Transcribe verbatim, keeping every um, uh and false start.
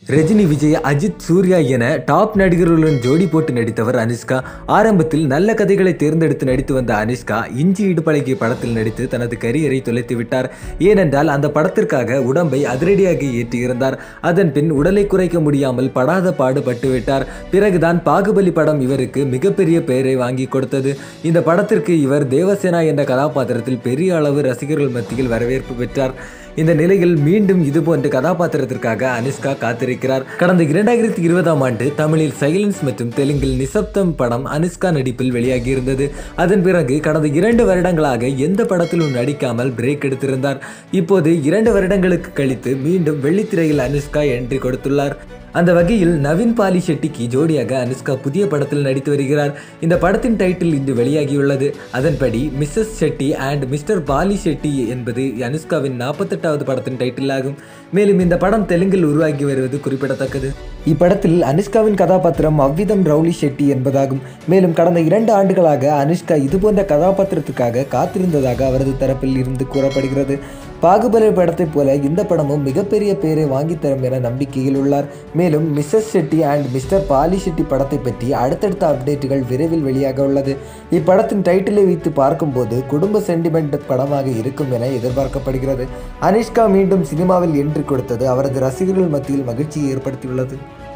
ரஜினி, விஜய், அஜித், சூர்யா என டாப் நடிகர்களுடன் ஜோடி போட்டு நடித்தவர் அனுஷ்கா. ஆரம்பத்தில் நல்ல கதைகளை தேர்ந்தெடுத்து நடித்து வந்த அனுஷ்கா இஞ்சி இடுப்பழகிய படத்தில் நடித்து தனது கரியரை தொலைத்து விட்டார். ஏனென்றால் அந்த படத்திற்காக உடம்பை அதிரடியாக ஏற்றியிருந்தார். அதன் பின் உடலை குறைக்க முடியாமல் படாத பாடு பட்டுவிட்டார். பிறகுதான் பாகுபலி படம் இவருக்கு மிகப்பெரிய பெயரை வாங்கி கொடுத்தது. இந்த படத்திற்கு இவர் தேவசேனா என்ற கதாபாத்திரத்தில் பெரிய அளவு ரசிகர்கள் மத்தியில் வரவேற்பு பெற்றார். இந்த நிலையில் மீண்டும் இதுபோன்ற கதாபாத்திரத்திற்காக அனுஷ்கா காத்திருக்கிறார். கடந்த இரண்டாயிரத்தி இருபதாம் ஆண்டு தமிழில் சைலன்ஸ் மற்றும் தெலுங்கில் நிசப்தம் படம் அனுஷ்கா நடிப்பில் வெளியாகியிருந்தது. அதன் பிறகு கடந்த இரண்டு வருடங்களாக எந்த படத்திலும் நடிக்காமல் பிரேக் எடுத்திருந்தார். இப்போது இரண்டு வருடங்களுக்கு கழித்து மீண்டும் வெள்ளித்திரையில் அனுஷ்கா என்ட்ரி கொடுத்துள்ளார். அந்த வகையில் நவீன் பாலி ஷெட்டிக்கு ஜோடியாக அனுஷ்கா புதிய படத்தில் நடித்து வருகிறார். இந்த படத்தின் டைட்டில் இன்று வெளியாகியுள்ளது. அதன்படி Mrs Shetty and Mr Polishetty என்பது அனுஷ்காவின் நாற்பத்தெட்டாவது படத்தின் டைட்டில் ஆகும். மேலும் இந்த படம் தெலுங்கில் உருவாகி வருவது குறிப்பிடத்தக்கது. இப்படத்தில் அனுஷ்காவின் கதாபாத்திரம் அவ்விதம் ரவுலி ஷெட்டி என்பதாகும். மேலும் கடந்த இரண்டு ஆண்டுகளாக அனுஷ்கா இதுபோன்ற கதாபாத்திரத்துக்காக காத்திருந்ததாக அவரது தரப்பில் இருந்து கூறப்படுகிறது. பாகுபலி படத்தைப் போல இந்த படமும் மிகப்பெரிய பெயரை வாங்கித்தரும் என நம்பிக்கையில் உள்ளார். மேலும் Mrs Shetty and Mr Polishetty படத்தை பற்றி அடுத்தடுத்த அப்டேட்டுகள் விரைவில் வெளியாக உள்ளது. இப்படத்தின் டைட்டிலை வைத்து பார்க்கும்போது குடும்ப சென்டிமெண்ட் படமாக இருக்கும் என எதிர்பார்க்கப்படுகிறது. அனுஷ்கா மீண்டும் சினிமாவில் என்ட்ரி கொடுத்தது அவரது ரசிகர்கள் மத்தியில் மகிழ்ச்சியை ஏற்படுத்தியுள்ளது.